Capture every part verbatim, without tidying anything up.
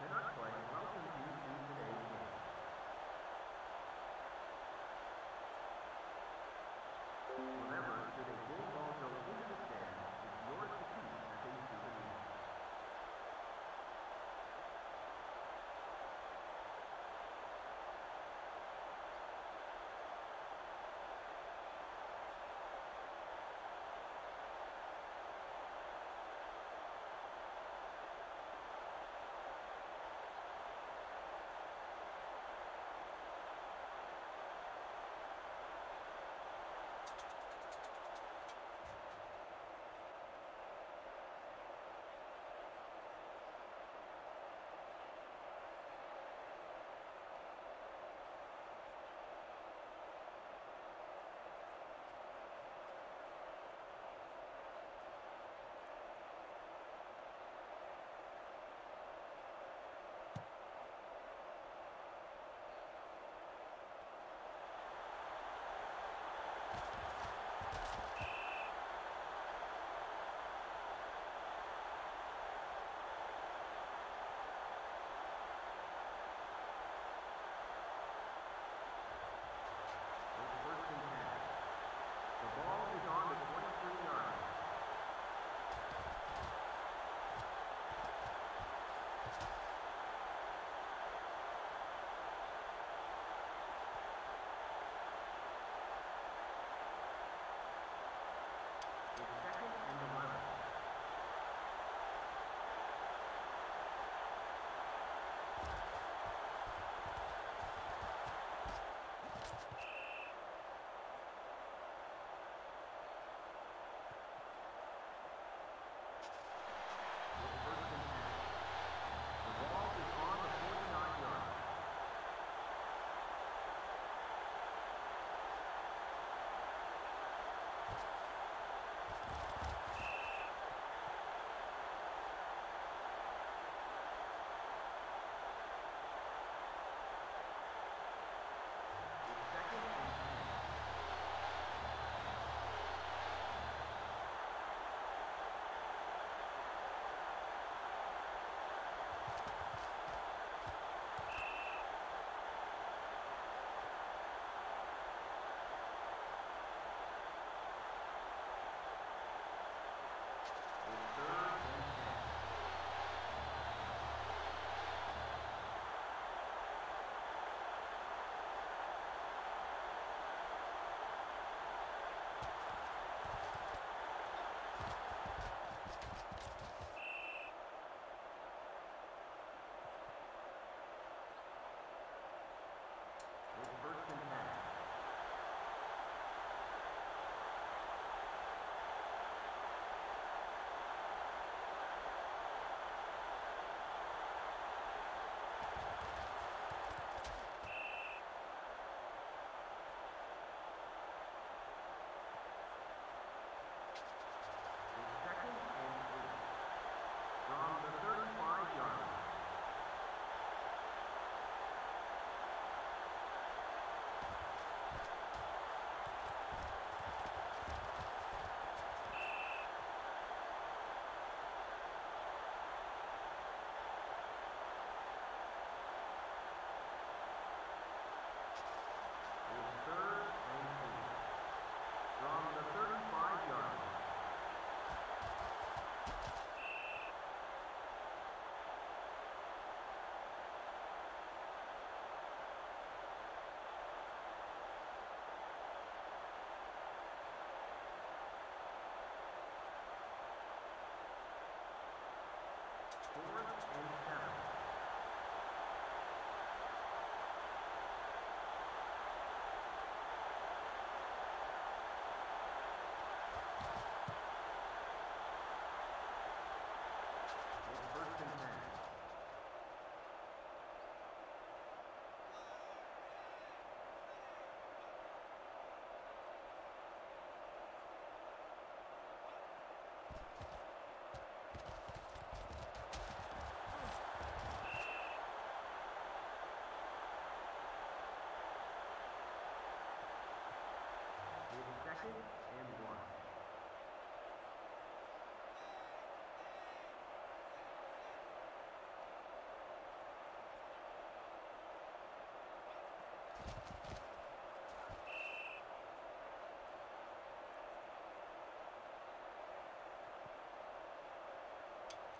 cannot play welcome you to today's game. Remember, should a game ball go into the stands, it's yours to keep as a souvenir.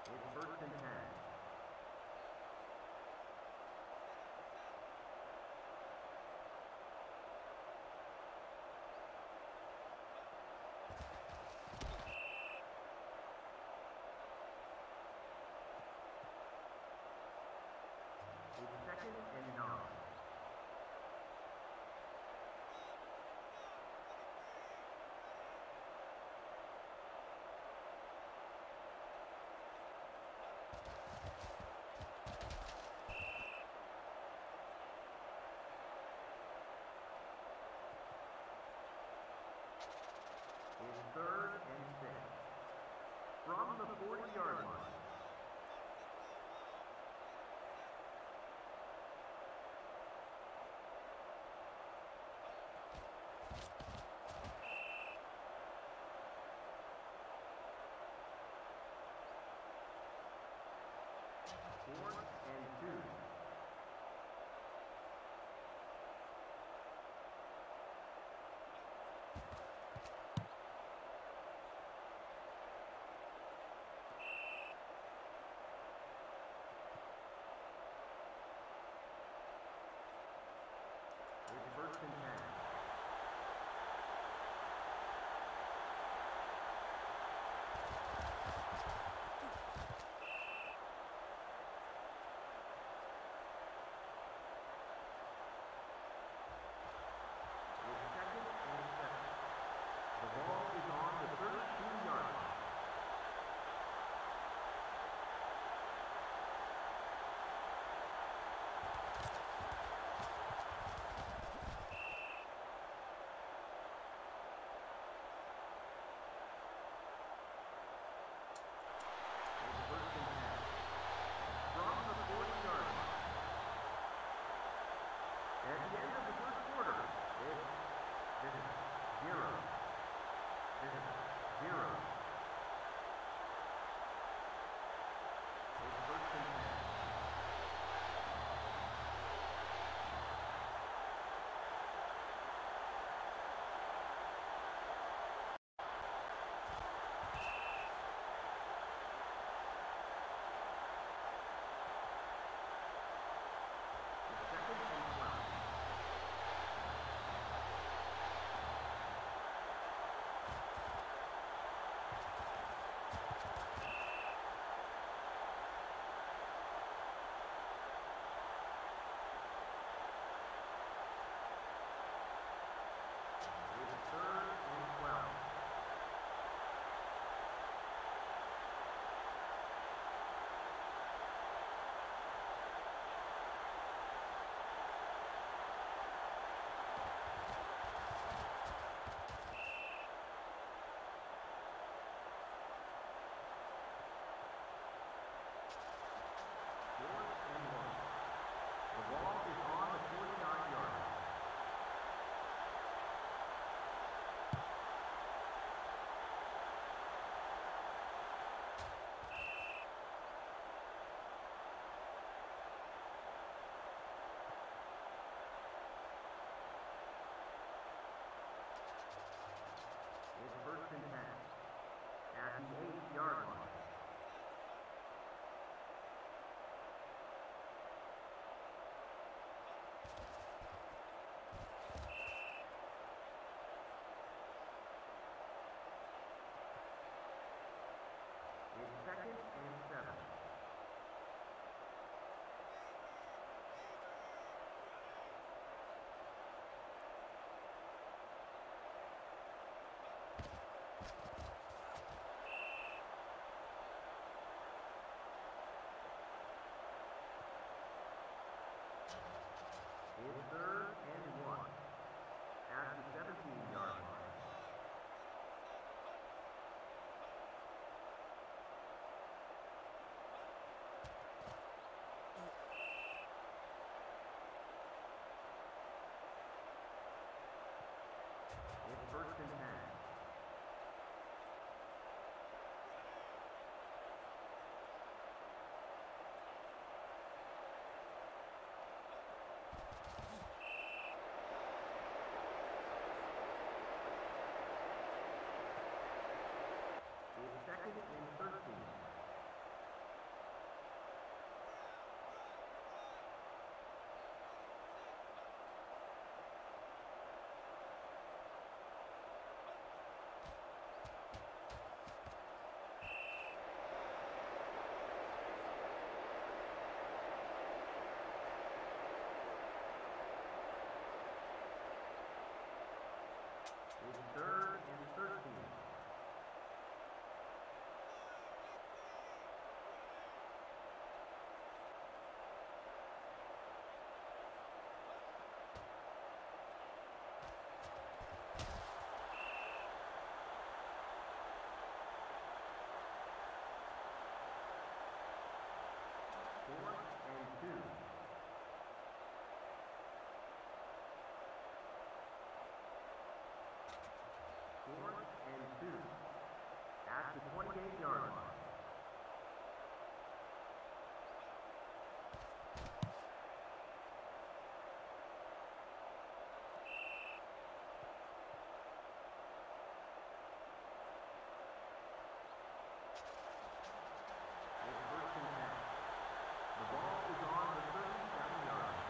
It's first and ten. It's second and nine. It's third and six. From the forty-yard line. Fourth and two. It's first and ten. It's first and ten. At the eight-yard line. It's second and seven. It's third and one. At the seventeen-yard line. It's first and ten. the twenty-eight yard line. It's first and ten. The ball is on the thirty-seven yard line.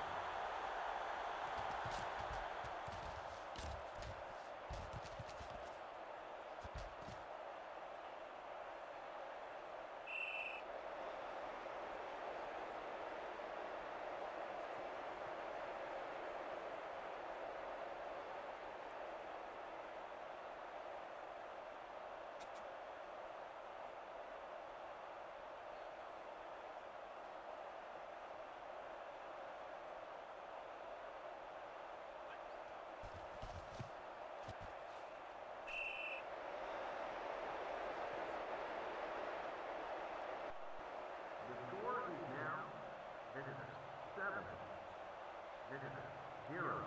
The score is now Visitors seven, Visitors zero.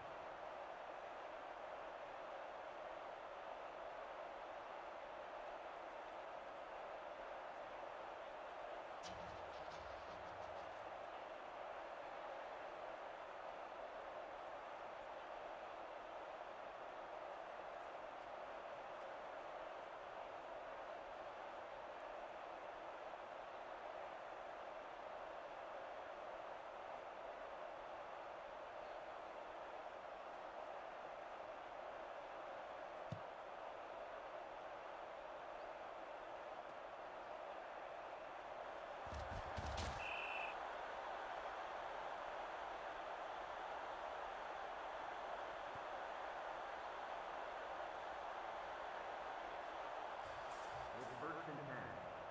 It's first and ten.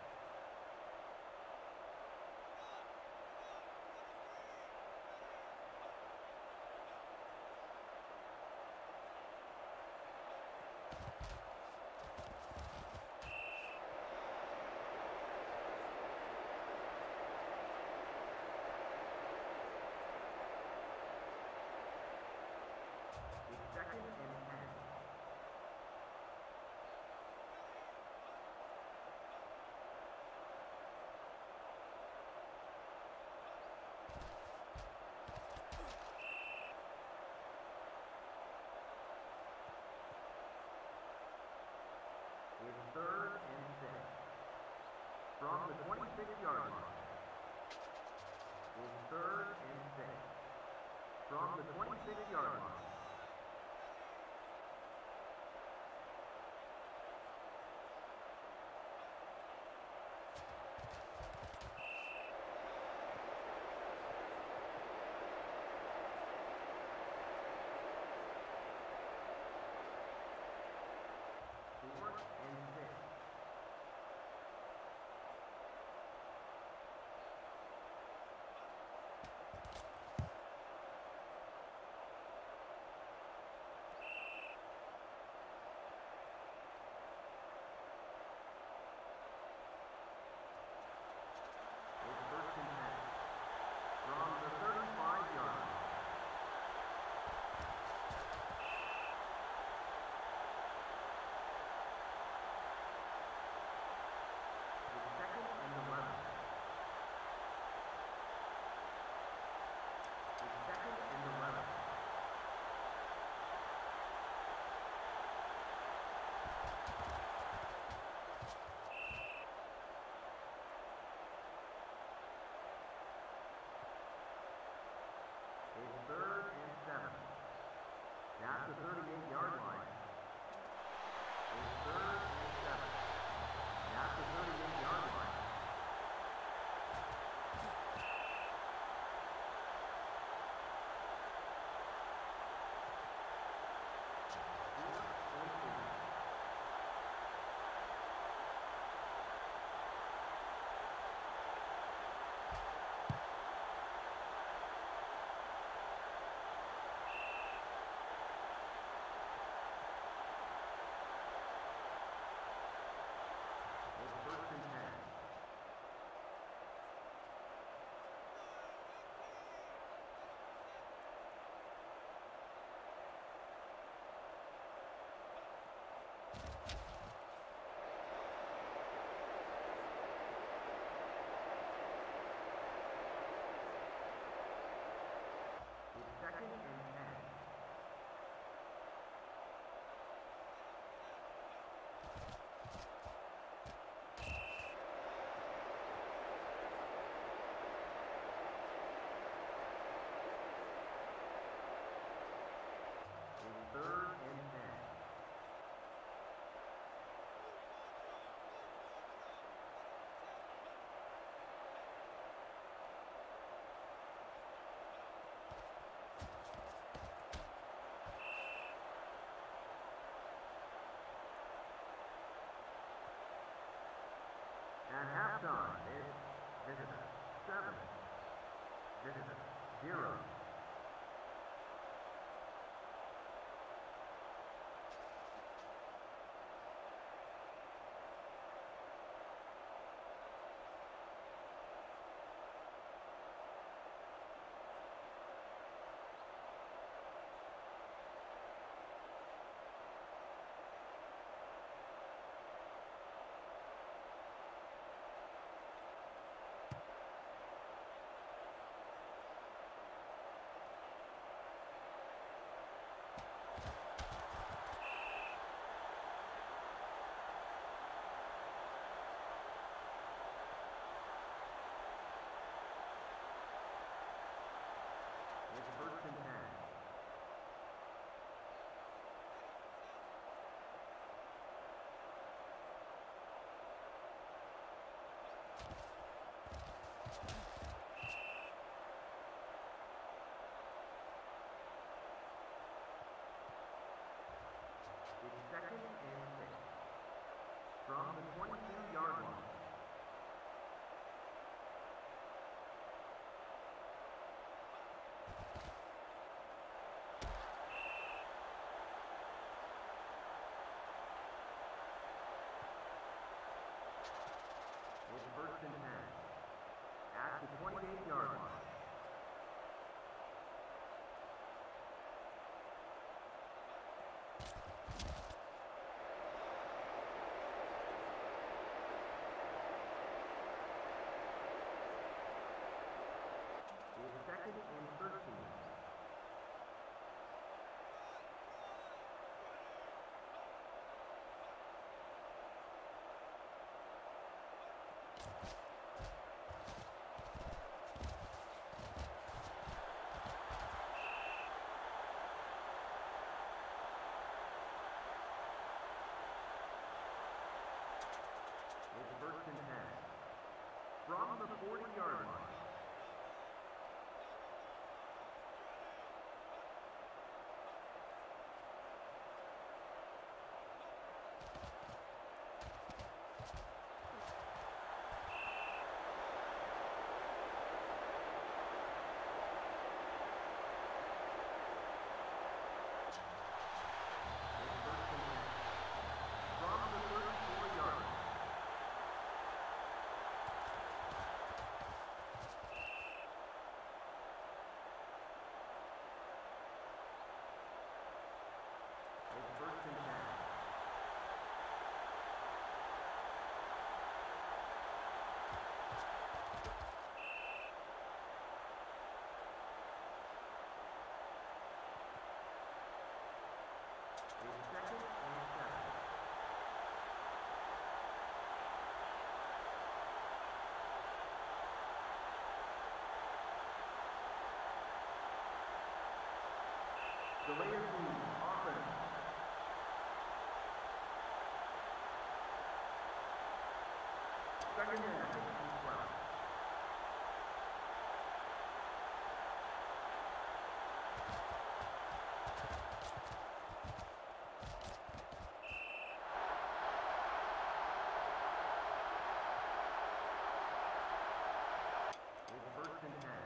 It's second and ten. It's third and six. From the twenty-six yard line. It's third and six. From the twenty-six yard line. Fourth and six. It's first and ten. From the thirty-five yard line. It's second and eleven. It's second and eleven. It's third and seven. That's the thirty-eight yard line. It's third and seven. That's the thirty-eight yard line. Fourth and eight. Halftime is visitor seven, visitor zero. It's first and ten. It's second and six. From the twenty-two-yard line. It's first and ten. At the twenty-eight-yard line. It's second and thirteen. It's first and ten. From the forty-yard line. It's first and ten. From the thirty-four-yard line. It's first and ten. It's second and seven. Delay of game, offense. Second and twelve. It's first and ten.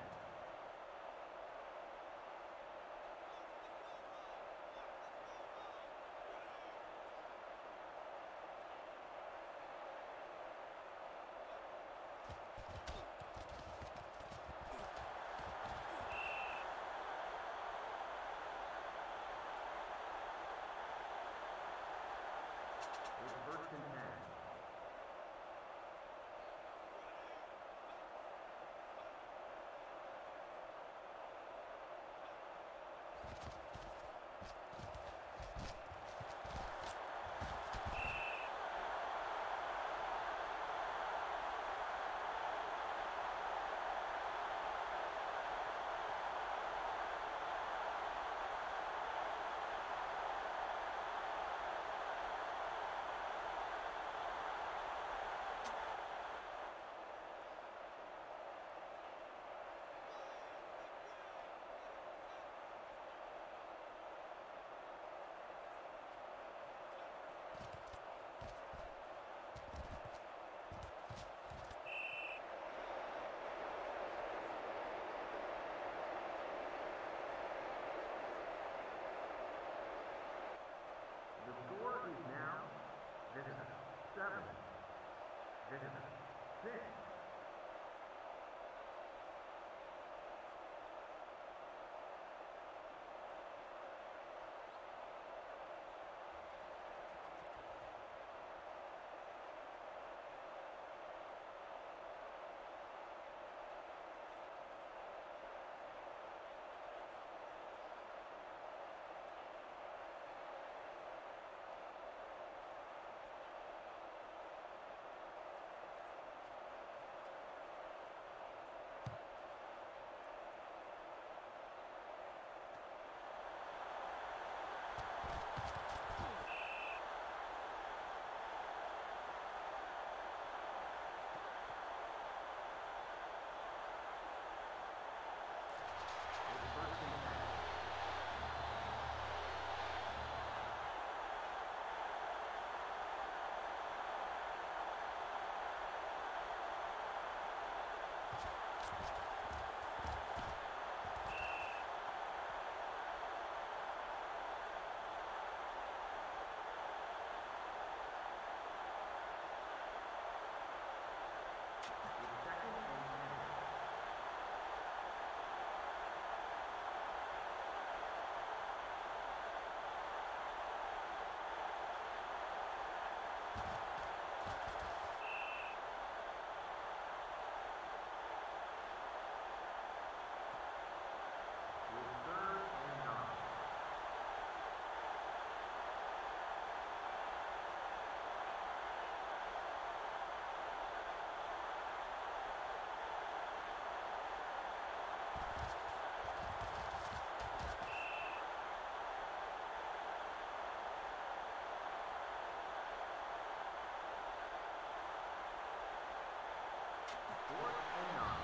fourth and nine.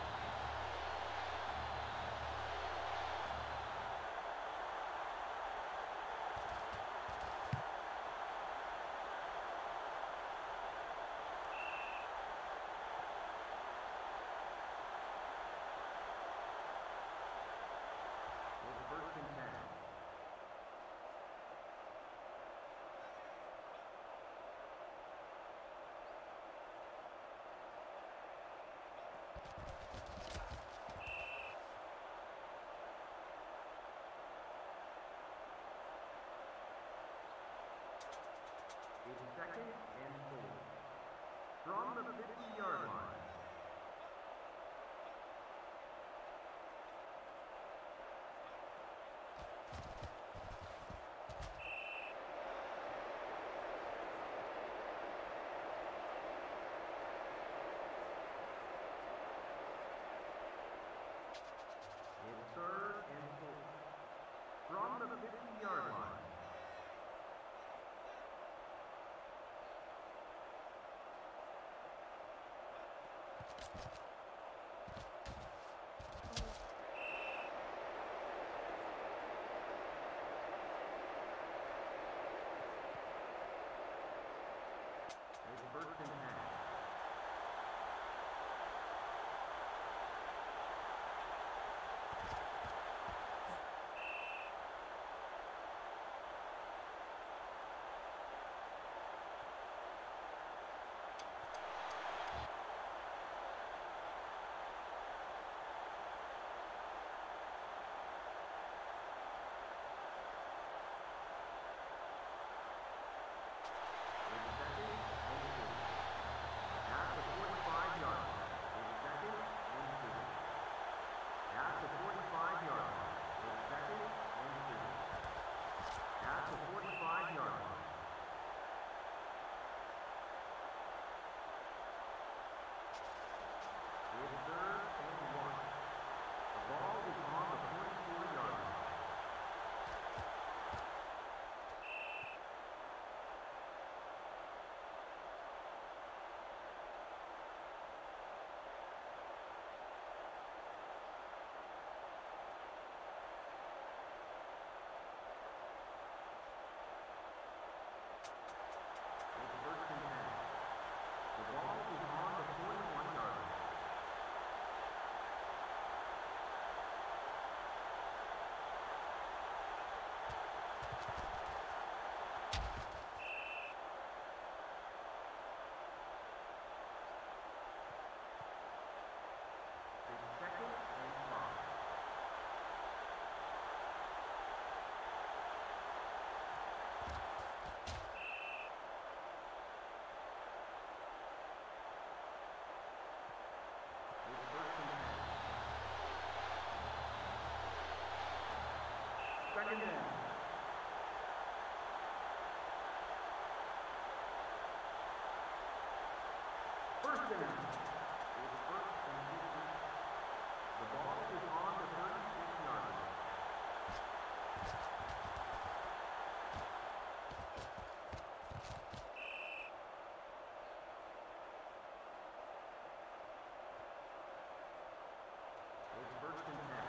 It's first and ten. It's second and four. From the fifty-yard line. It's third and four. From the fifty-yard line. It's first and ten. Second down. First down. It's first and fifty. The ball is on the thirty-six yard line. It's first and ten.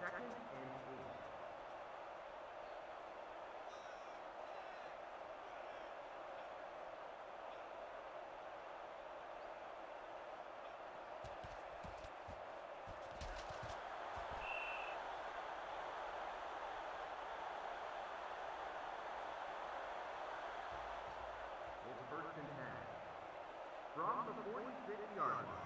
second and eight. It's first and ten. From the forty-six yard line.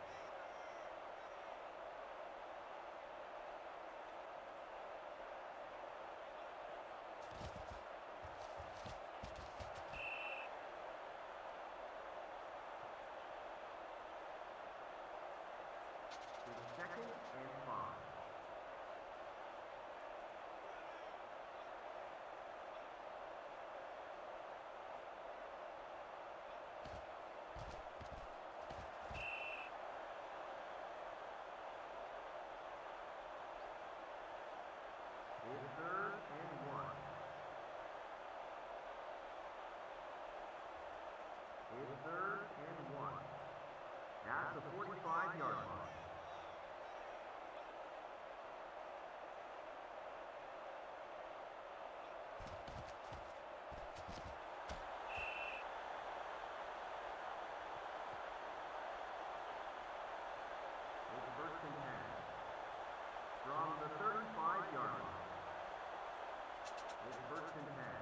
It's second and five. It's third and one. It's third and one. At the forty-five yard line. It's first and ten. From the thirty-five yard line. It's first and ten.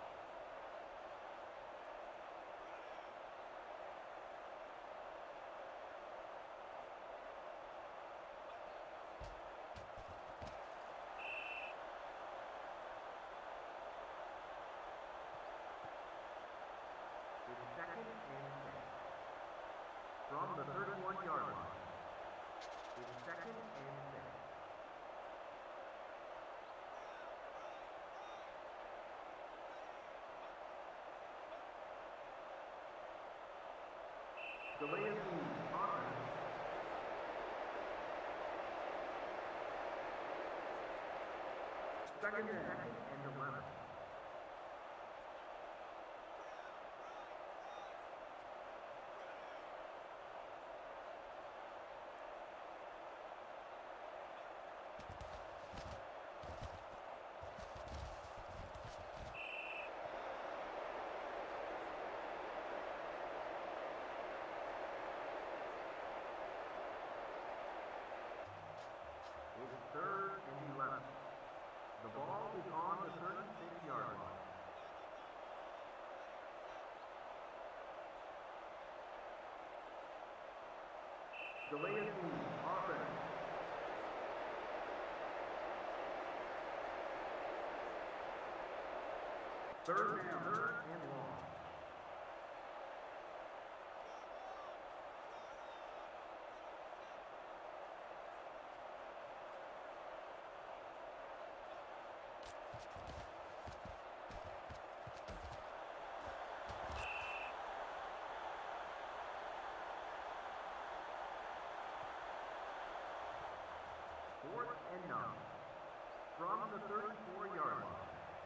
It's second and six. From the thirty-one yard line. It's second and six. Delay of game, offense. Second and second and eleven. It's third and eleven. The ball is on the thirty-six yard line. Delay of game, offense. Third down, third and long. Fourth and nine. From the thirty-four yard line.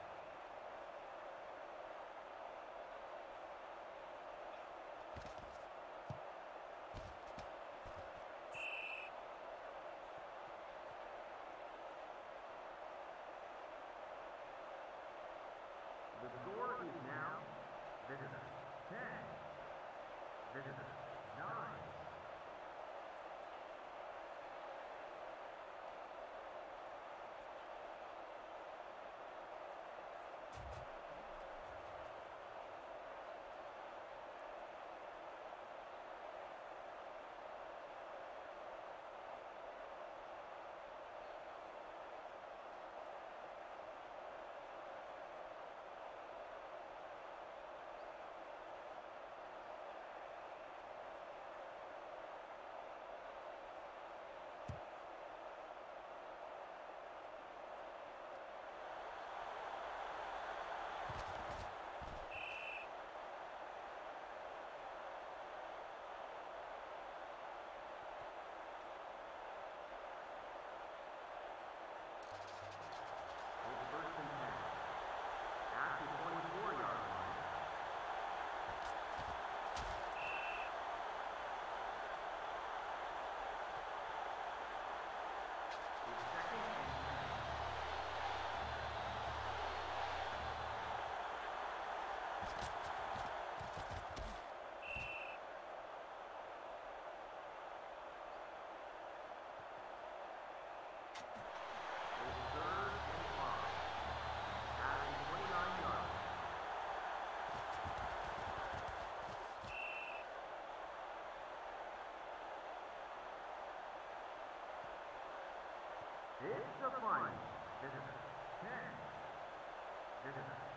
The score is now visitors ten, visitors nine. It's the final. Visitor ten. Visitor